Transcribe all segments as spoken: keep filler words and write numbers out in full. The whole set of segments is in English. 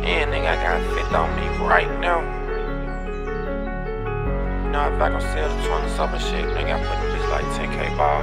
Yeah, nigga, I got fifty on me right now. You know, if I gon' sell the twenty something shit, nigga, I put the bitch like ten K ball.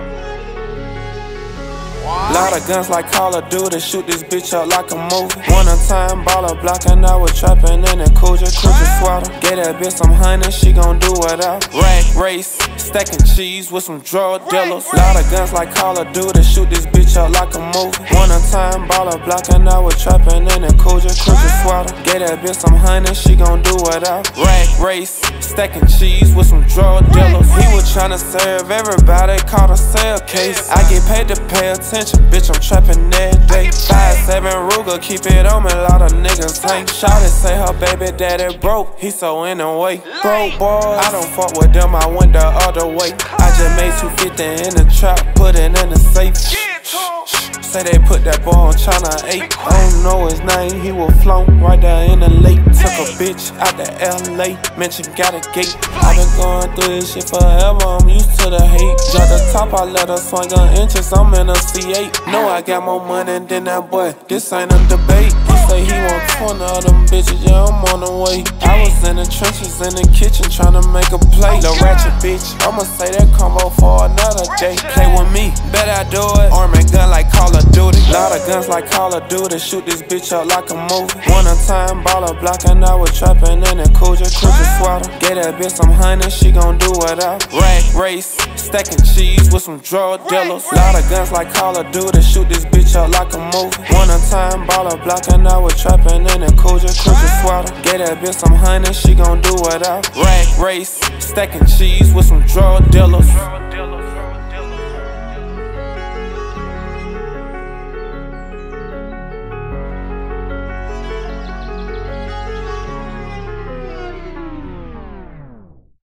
Lot of guns like Call of Duty, shoot this bitch up like a movie. One a time, baller blocking, I was trapping in a Kuja, Kuja swatter. Get that bitch some honey, she gon' do without. Rack race, stacking cheese with some drug dealers. Lot of guns like Call of Duty, shoot this bitch up like a movie. One a time, baller blocking, I was trapping in a Kuja, Kuja swatter. Get that bitch some honey, she gon' do without. Rack race, stacking cheese with some drug dealers. He was tryna serve everybody, caught a sale case. I get paid to pay attention, bitch, I'm trapping every day. five seven Ruger, keep it on me, a lot of niggas ain't. Shawty say her baby daddy broke, he so in the way. Broke boys, I don't fuck with them, I went the other way. I just made two fifty in the trap, put it in the safe. Say they put that boy on China eight. I don't know his name, he was flown right there in the lake. Took a bitch out to L A, mention got a gate. I been going through this shit forever, I'm used to the hate. Drop the top, I let her swing on inches, I'm in a C eight. Know I got more money than that boy, this ain't a debate. He say he want twenty of them bitches, yeah, I'm on the way. I was in the trenches, in the kitchen, tryna make a play. The ratchet bitch, I'ma say that combo for another day. Play with me, bet I do it. Arm and gun like Call of Duty. Lot of guns like Call of Duty, shoot this bitch up like a movie. One a time, baller blocking, I was trapping in a Kuja, Kuja swatter. Get that bitch some honey, she gon' do without. Rack race, stacking cheese with some drug dealers. Lot of guns like Call of Duty, shoot this bitch up like a movie. One a time, baller blocking, I was trapping in a Kuja, Kuja swatter. Get that bitch some honey, she gon' do without. Rack race, stacking cheese with some drug dealers.